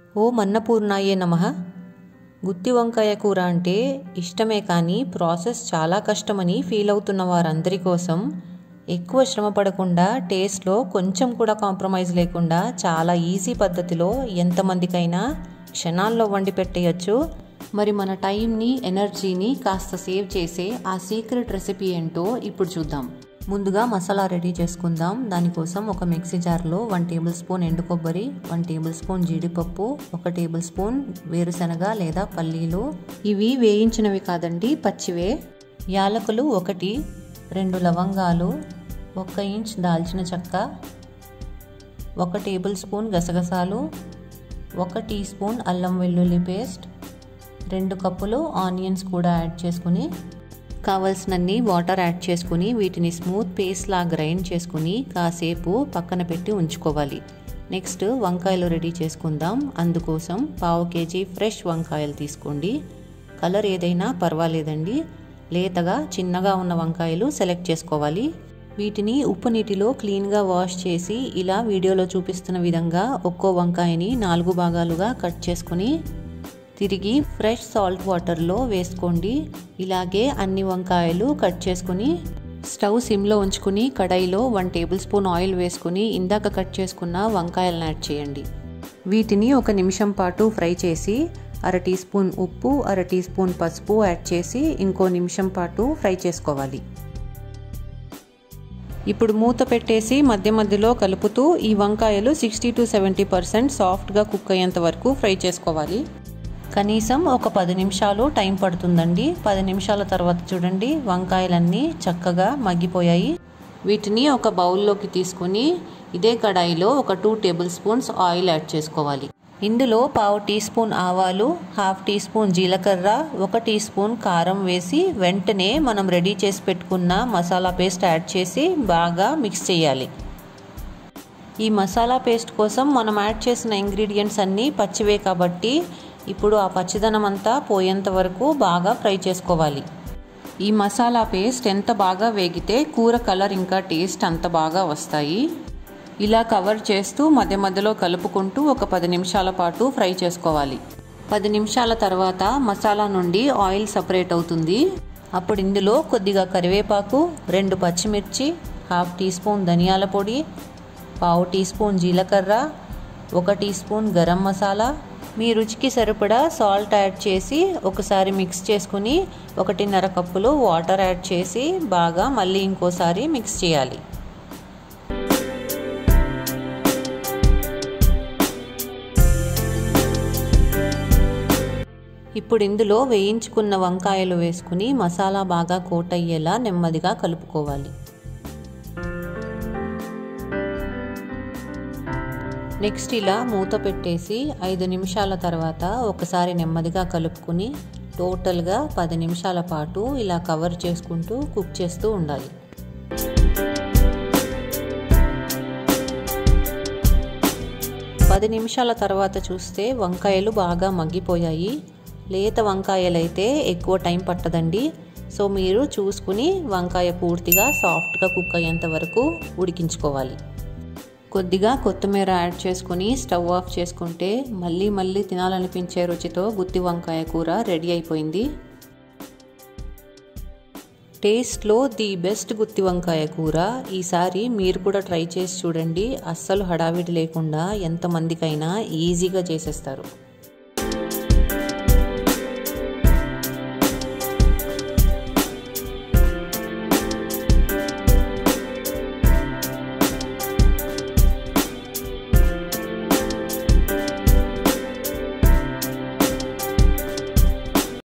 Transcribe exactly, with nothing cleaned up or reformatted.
ఓం అన్నపూర్ణాయే నమః. గుత్తి వంకాయ కూర అంటే ఇష్టమే కానీ ప్రాసెస్ చాలా కష్టమని ఫీల్ అవుతున్న వారందరి కోసం ఎక్కువ శ్రమ పడకుండా టేస్ట్లో కొంచెం కూడా కాంప్రమైజ్ లేకుండా చాలా ఈజీ పద్ధతిలో ఎంతమందికైనా క్షణాల్లో వండి పెట్టేయచ్చు. మరి మన టైంని ఎనర్జీని కాస్త సేవ్ చేసే ఆ సీక్రెట్ రెసిపీ ఏంటో ఇప్పుడు చూద్దాం. ముందుగా మసాలా రెడీ చేసుకుందాం. దానికోసం ఒక మిక్సీ జార్లో వన్ టేబుల్ స్పూన్ ఎండు కొబ్బరి, వన్ టేబుల్ స్పూన్ జీడిపప్పు, ఒక టేబుల్ స్పూన్ వేరుశనగ లేదా పల్లీలు, ఇవి వేయించినవి కాదండి, పచ్చివే, యాలకులు ఒకటి, రెండు లవంగాలు, ఒక ఇంచ్ దాల్చిన చెక్క, ఒక టేబుల్ స్పూన్ గసగసాలు, ఒక టీ స్పూన్ అల్లం వెల్లుల్లి పేస్ట్, రెండు కప్పులు ఆనియన్స్ కూడా యాడ్ చేసుకుని కావలసినన్ని వాటర్ యాడ్ చేసుకుని వీటిని స్మూత్ పేస్ట్లా గ్రైండ్ చేసుకుని కాసేపు పక్కన పెట్టి ఉంచుకోవాలి. నెక్స్ట్ వంకాయలు రెడీ చేసుకుందాం. అందుకోసం పావు కేజీ ఫ్రెష్ వంకాయలు తీసుకోండి. కలర్ ఏదైనా పర్వాలేదండి, లేతగా చిన్నగా ఉన్న వంకాయలు సెలెక్ట్ చేసుకోవాలి. వీటిని ఉప్పు నీటిలో క్లీన్గా వాష్ చేసి ఇలా వీడియోలో చూపిస్తున్న విధంగా ఒక్కో వంకాయని నాలుగు భాగాలుగా కట్ చేసుకుని తిరిగి ఫ్రెష్ సాల్ట్ వాటర్లో వేసుకోండి. ఇలాగే అన్ని వంకాయలు కట్ చేసుకుని స్టవ్ సిమ్లో ఉంచుకుని కడాయిలో వన్ టేబుల్ స్పూన్ ఆయిల్ వేసుకుని ఇందాక కట్ చేసుకున్న వంకాయలను యాడ్ చేయండి. వీటిని ఒక నిమిషం పాటు ఫ్రై చేసి అర టీ స్పూన్ ఉప్పు, అర టీ స్పూన్ పసుపు యాడ్ చేసి ఇంకో నిమిషం పాటు ఫ్రై చేసుకోవాలి. ఇప్పుడు మూత పెట్టేసి మధ్య మధ్యలో కలుపుతూ ఈ వంకాయలు సిక్స్టీ టు సెవెంటీ పర్సెంట్ సాఫ్ట్గా కుక్ అయ్యేంత వరకు ఫ్రై చేసుకోవాలి. కనీసం ఒక పది నిమిషాలు టైం పడుతుందండి. పది నిమిషాల తర్వాత చూడండి వంకాయలన్నీ చక్కగా మగ్గిపోయాయి. వీటిని ఒక బౌల్లోకి తీసుకుని ఇదే కడాయిలో ఒక two tablespoons oil add చేసుకోవాలి. ఇందులో పావు టీ స్పూన్ ఆవాలు, హాఫ్ టీ స్పూన్ జీలకర్ర, ఒక టీ స్పూన్ కారం వేసి వెంటనే మనం రెడీ చేసి పెట్టుకున్న మసాలా పేస్ట్ యాడ్ చేసి బాగా మిక్స్ చేయాలి. ఈ మసాలా పేస్ట్ కోసం మనం యాడ్ చేసిన ఇంగ్రీడియంట్స్ అన్నీ పచ్చివే కాబట్టి ఇప్పుడు ఆ పచ్చిదనం అంతా పోయేంత వరకు బాగా ఫ్రై చేసుకోవాలి. ఈ మసాలా పేస్ట్ ఎంత బాగా వేగితే కూర కలర్ ఇంకా టేస్ట్ అంత బాగా వస్తాయి. ఇలా కవర్ చేస్తూ మధ్య మధ్యలో కలుపుకుంటూ ఒక పది నిమిషాల పాటు ఫ్రై చేసుకోవాలి. పది నిమిషాల తర్వాత మసాలా నుండి ఆయిల్ సపరేట్ అవుతుంది. అప్పుడు ఇందులో కొద్దిగా కరివేపాకు, రెండు పచ్చిమిర్చి, హాఫ్ టీ స్పూన్ ధనియాల పొడి, పావు టీ స్పూన్ జీలకర్ర, ఒక టీ స్పూన్ గరం మసాలా, మీ రుచికి సరిపడా సాల్ట్ యాడ్ చేసి ఒకసారి మిక్స్ చేసుకుని ఒకటిన్నర కప్పులు వాటర్ యాడ్ చేసి బాగా మళ్ళీ ఇంకోసారి మిక్స్ చేయాలి. ఇప్పుడు ఇందులో వేయించుకున్న వంకాయలు వేసుకుని మసాలా బాగా కోట్ అయ్యేలా నెమ్మదిగా కలుపుకోవాలి. నెక్స్ట్ ఇలా మూత పెట్టేసి ఐదు నిమిషాల తర్వాత ఒకసారి నెమ్మదిగా కలుపుకుని టోటల్గా పది నిమిషాల పాటు ఇలా కవర్ చేసుకుంటూ కుక్ చేస్తూ ఉండాలి. పది నిమిషాల తర్వాత చూస్తే వంకాయలు బాగా మగ్గిపోయాయి. లేత వంకాయలైతే ఎక్కువ టైం పట్టదండి. సో మీరు చూసుకుని వంకాయ పూర్తిగా సాఫ్ట్గా కుక్ అయ్యేంత వరకు ఉడికించుకోవాలి. కొద్దిగా కొత్తిమీర యాడ్ చేసుకుని స్టవ్ ఆఫ్ చేసుకుంటే మళ్ళీ మళ్ళీ తినాలనిపించే రుచితో గుత్తి వంకాయ కూర రెడీ అయిపోయింది. టేస్ట్లో ది బెస్ట్ గుత్తి వంకాయ కూర. ఈసారి మీరు కూడా ట్రై చేసి చూడండి. అస్సలు హడావిడి లేకుండా ఎంతమందికైనా ఈజీగా చేసేస్తారు.